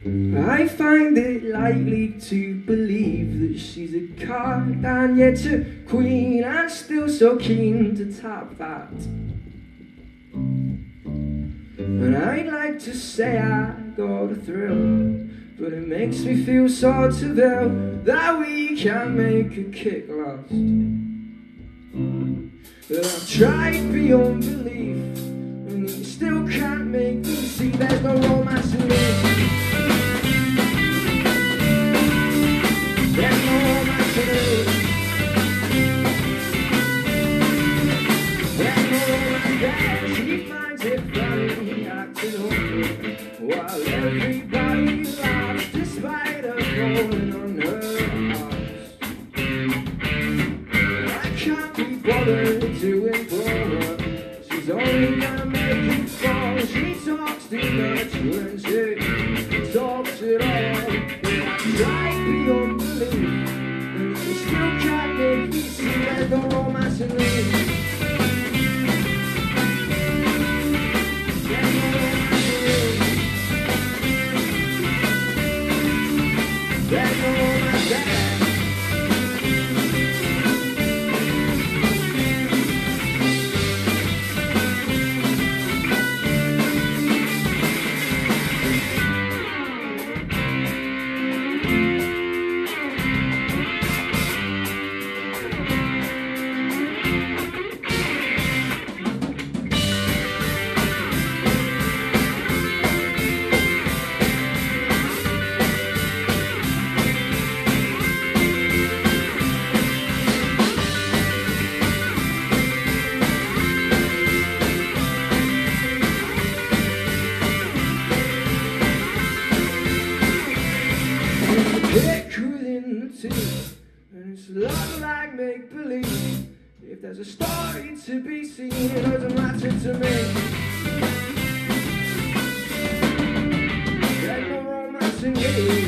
I find it likely to believe that she's a card and yet a queen, and still so keen to tap that. And I'd like to say I got a thrill, but it makes me feel sort of ill that we can't make a kick last. But I've tried beyond belief, and you still can't make me see there's no romance in this. There's no romance in this. There's no romance there. She finds it funny acting over while everybody laughs despite her falling on her arms. I can't be bothered to implore her, she's only gonna make it fall. She talks too much when she talks it all. But I tried beyond belief, and you still can't make me see there's no romance in this. There's no romance in this. There's no romance there. Within the two, and it's a lot like make-believe. If there's a story to be seen, it doesn't matter to me. There's no romance in me.